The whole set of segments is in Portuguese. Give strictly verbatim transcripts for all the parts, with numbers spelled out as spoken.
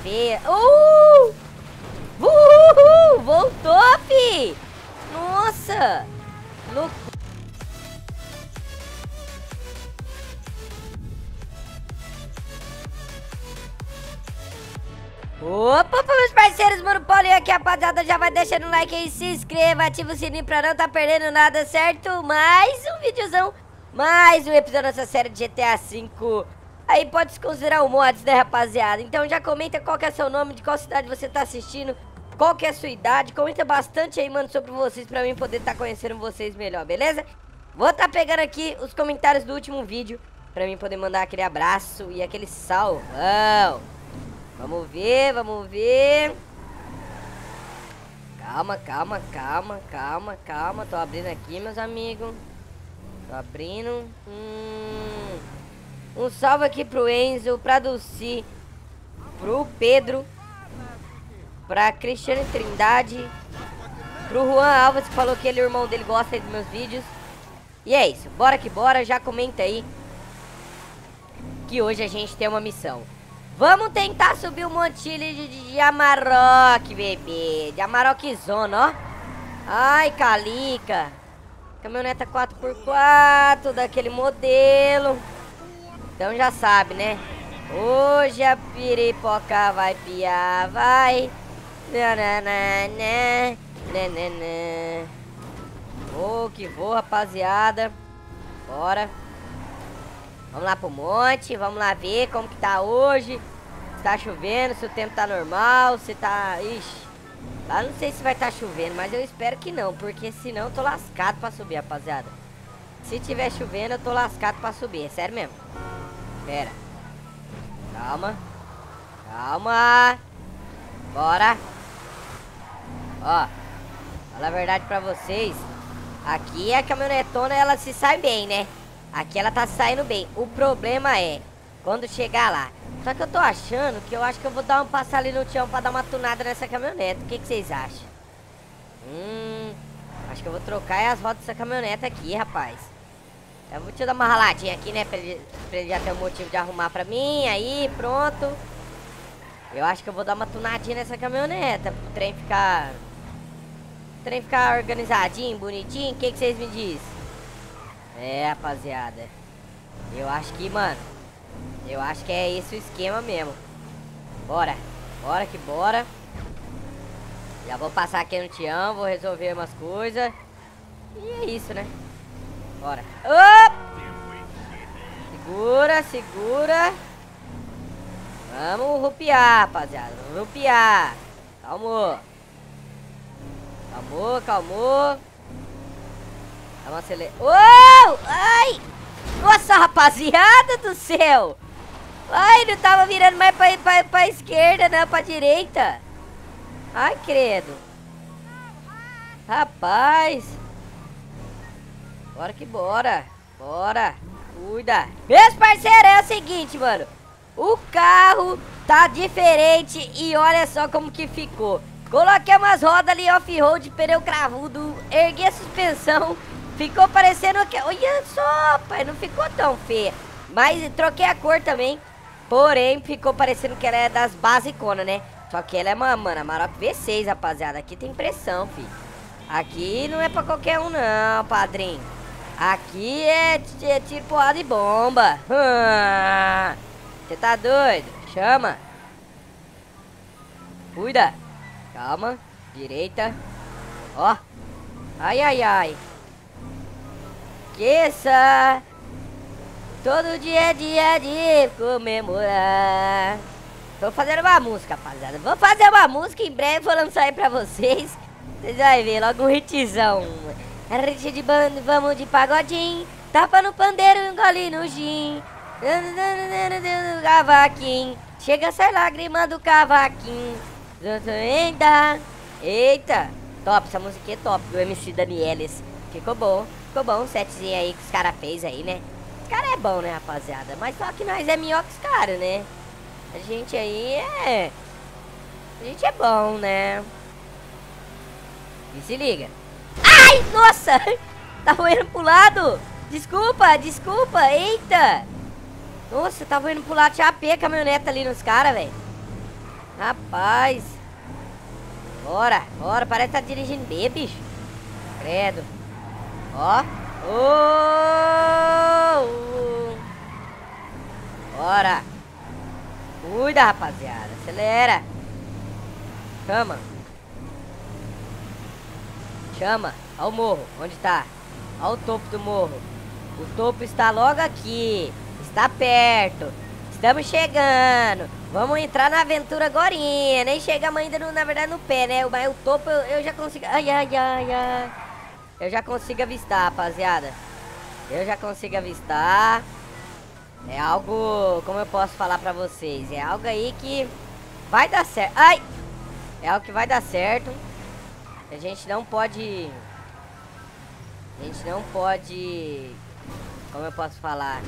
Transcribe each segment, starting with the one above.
feia. Uh! Uhul! Voltou, fi! Nossa! Louco! Opa, meus parceiros, mano, Paulinho aqui, rapaziada, já vai deixando o like aí, se inscreva, ativa o sininho pra não tá perdendo nada, certo? Mais um videozão, mais um episódio dessa série de G T A cinco. Aí pode se considerar um mods, né, rapaziada? Então já comenta qual que é seu nome, de qual cidade você tá assistindo, qual que é a sua idade, comenta bastante aí, mano, sobre vocês pra mim poder tá conhecendo vocês melhor, beleza? Vou tá pegando aqui os comentários do último vídeo pra mim poder mandar aquele abraço e aquele salvão. Vamos ver, vamos ver. Calma, calma, calma, calma, calma. Tô abrindo aqui, meus amigos. Tô abrindo. Hum. Um salve aqui pro Enzo, pra Dulci, pro Pedro, pra Cristiane Trindade, pro Juan Alves, que falou que ele, o irmão dele, gosta aí dos meus vídeos. E é isso, bora que bora. Já comenta aí que hoje a gente tem uma missão. Vamos tentar subir o montilho de, de, de Amarok, bebê. De Amarok Zona, ó. Ai, Calica. Caminhoneta quatro por quatro, daquele modelo. Então já sabe, né? Hoje a piripoca vai piar, vai. Nananana, nanana. Oh, que voa, rapaziada. Bora. Vamos lá pro monte, vamos lá ver como que tá hoje. Se tá chovendo, se o tempo tá normal, se tá... Ixi, lá não sei se vai tá chovendo, mas eu espero que não, porque senão eu tô lascado pra subir, rapaziada. Se tiver chovendo, eu tô lascado pra subir, é sério mesmo. Pera. Calma. Calma. Bora. Ó, fala a verdade pra vocês. Aqui a caminhonetona, ela se sai bem, né? Aqui ela tá saindo bem. O problema é quando chegar lá. Só que eu tô achando que eu acho que eu vou dar um passo ali no chão pra dar uma tunada nessa caminhoneta. O que, que vocês acham? Hum, acho que eu vou trocar as rodas dessa caminhoneta aqui, rapaz. Eu vou te dar uma raladinha aqui, né? Pra ele, pra ele já ter um motivo de arrumar pra mim. Aí, pronto. Eu acho que eu vou dar uma tunadinha nessa caminhoneta. Pro trem ficar... O trem ficar organizadinho, bonitinho. O que, que vocês me dizem? É, rapaziada, eu acho que, mano, eu acho que é esse o esquema mesmo. Bora, bora que bora. Já vou passar aqui no Tião, vou resolver umas coisas. E é isso, né? Bora. Op! Segura, segura. Vamos rupiar, rapaziada, vamos rupiar. Calmou. Calmou, calmou. Vamos acelerar. Oh! Ai! Nossa, rapaziada do céu! Ai, não tava virando mais pra, pra, pra esquerda, não, pra direita. Ai, credo. Rapaz. Bora que bora. Bora. Cuida. Meus parceiros, é o seguinte, mano. O carro tá diferente e olha só como que ficou. Coloquei umas rodas ali off-road, pneu cravudo, ergui a suspensão. Ficou parecendo que... Olha só, pai, não ficou tão feia. Mas troquei a cor também. Porém, ficou parecendo que ela é das basiconas, né? Só que ela é uma, mano, Amarok V seis, rapaziada. Aqui tem pressão, filho. Aqui não é pra qualquer um, não, padrinho. Aqui é, é tiro, porrada e bomba. Você tá doido? Chama. Cuida. Calma. Direita. Ó. Ai, ai, ai. Esqueça. Todo dia é dia de comemorar. Tô fazendo uma música, rapaziada. Vou fazer uma música em breve, vou lançar aí pra vocês. Vocês vão ver, logo um hitzão. É hit de banda, vamos de pagodinho. Tapa no pandeiro, engole no gin. Cavaquinho. Chega a ser lágrima do cavaquinho. Eita. Eita. Top, essa música é top, do M C Danielis. Ficou bom. Ficou bom o setzinho aí que os caras fez aí, né? Os caras é bom, né, rapaziada? Mas só que nós é melhor que os caras, né? A gente aí é... A gente é bom, né? E se liga. Ai, nossa! Tava indo pro lado. Desculpa, desculpa. Eita. Nossa, tava indo pro lado. Tinha a P caminhoneta ali nos caras, velho. Rapaz. Bora, bora. Parece que tá dirigindo bem, bicho. Credo. Ó. Oh! Bora. Cuida, rapaziada. Acelera. Chama. Chama. Ó o morro. Onde tá? Ó o topo do morro. O topo está logo aqui. Está perto. Estamos chegando. Vamos entrar na aventura agorinha. Nem chegamos ainda, no, na verdade, no pé, né? Mas o topo eu, eu já consigo... Ai, ai, ai, ai. Eu já consigo avistar, rapaziada. Eu já consigo avistar. É algo... Como eu posso falar pra vocês? É algo aí que vai dar certo. Ai! É algo que vai dar certo. A gente não pode... A gente não pode... Como eu posso falar?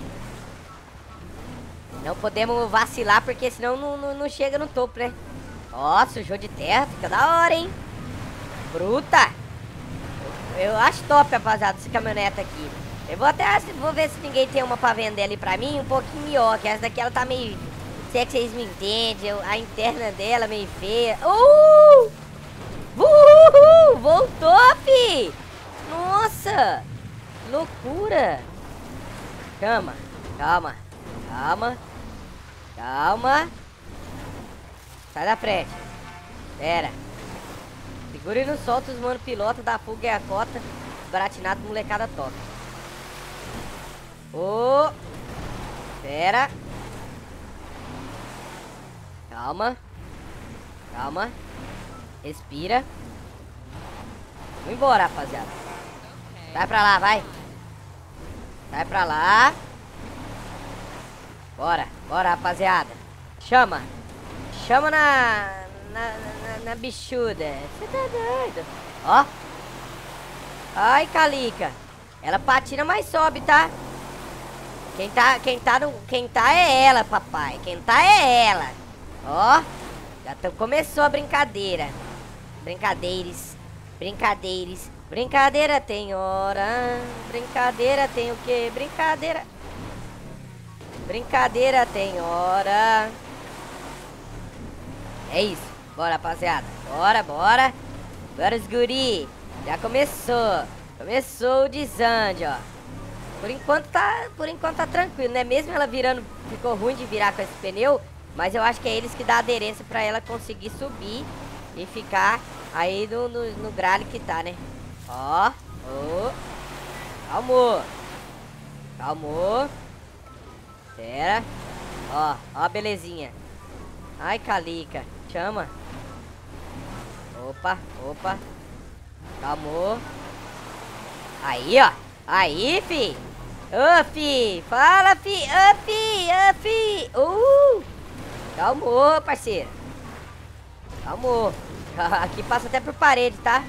Não podemos vacilar, porque senão não, não, não chega no topo, né? Ó, sujou de terra, fica da hora, hein? Bruta! Eu, eu acho top, rapaziada, essa caminhonete aqui. Eu vou até vou ver se ninguém tem uma pra vender ali pra mim, um pouquinho melhor, que essa daqui ela tá meio... Se é que vocês me entendem, eu, a interna dela meio feia. Uh! Uhul! Voltou, fi! Nossa! Loucura! Calma, calma, calma. Calma. Sai da frente. Pera. Segura e não solta os mano piloto da fuga e a cota. Baratinado, molecada top. Ô. Oh. Pera. Calma. Calma. Respira. Vamos embora, rapaziada. Vai pra lá, vai. Vai pra lá. Bora, bora, rapaziada. Chama. Chama na... Na, na, na bichuda. Você tá doido? Ó. Ai, Calica. Ela patina, mas sobe, tá? Quem tá, quem tá, no, quem tá é ela, papai. Quem tá é ela. Ó. Já tô, começou a brincadeira. Brincadeiras. Brincadeiras. Brincadeira tem hora. Brincadeira tem o quê? Brincadeira... Brincadeira tem hora. É isso. Bora, rapaziada. Bora, bora. Bora, os guri. Já começou. Começou o desande, ó. Por enquanto tá, por enquanto tá tranquilo, né? Mesmo ela virando, ficou ruim de virar com esse pneu, mas eu acho que é eles que dá aderência pra ela conseguir subir e ficar aí no, no, no gralho que tá, né? Ó. Ó. Calmou. Calmou. Pera. Ó, ó a belezinha. Ai, Calica. Chama. Opa, opa. Calmou. Aí, ó. Aí, fi. Ô, fi. Fala, fi. Ô, fi. Ô, fi. Uh. Calmou, parceiro. Calmou. Aqui passa até por parede, tá?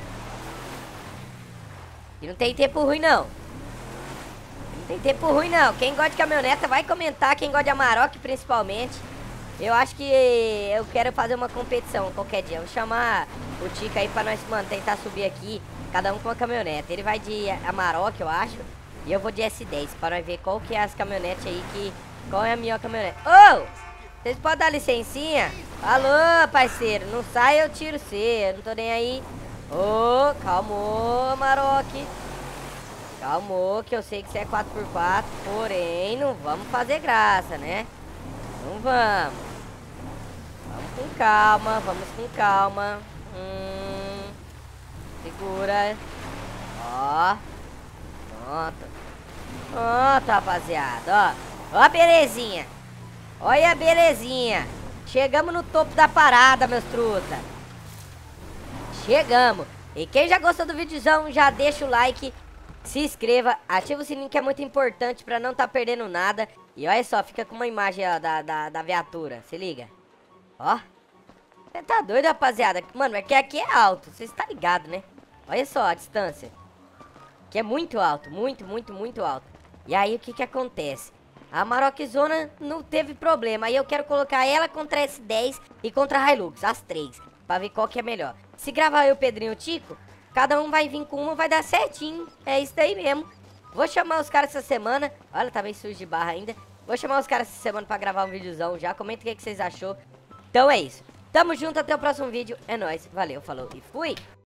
E não tem tempo ruim, não. Tem tempo ruim não, quem gosta de caminhoneta vai comentar, quem gosta de Amarok principalmente. Eu acho que eu quero fazer uma competição qualquer dia. Vou chamar o Tica aí pra nós, mano, tentar subir aqui, cada um com uma caminhonete. Ele vai de Amarok, eu acho, e eu vou de S dez, pra nós ver qual que é as caminhonetes aí, que qual é a minha caminhonete. Ô, oh, vocês podem dar licencinha? Alô, parceiro, não sai, eu tiro você, eu não tô nem aí. Ô, oh, calmou, Amarok. Calmou, que eu sei que você é quatro por quatro, porém não vamos fazer graça, né? Não vamos. Vamos com calma, vamos com calma. Hum, segura. Ó. Pronto. Pronto, rapaziada, ó. Ó a belezinha. Olha a belezinha. Chegamos no topo da parada, meus truta. Chegamos. E quem já gostou do videozão, já deixa o like. Se inscreva, ativa o sininho que é muito importante pra não tá perdendo nada. E olha só, fica com uma imagem ó, da, da, da viatura, se liga. Ó. Você tá doido, rapaziada? Mano, é que aqui é alto, vocês tá ligado, né? Olha só a distância. Que é muito alto, muito, muito, muito alto. E aí o que que acontece? A Amarok Zona não teve problema. Aí eu quero colocar ela contra a S dez e contra a Hilux, as três. Pra ver qual que é melhor. Se gravar eu, Pedrinho e o Tico, cada um vai vir com uma, vai dar certinho. É isso daí mesmo. Vou chamar os caras essa semana. Olha, tá bem sujo de barra ainda. Vou chamar os caras essa semana pra gravar um videozão já. Comenta o que, que vocês achou. Então é isso. Tamo junto, até o próximo vídeo. É nóis. Valeu, falou e fui.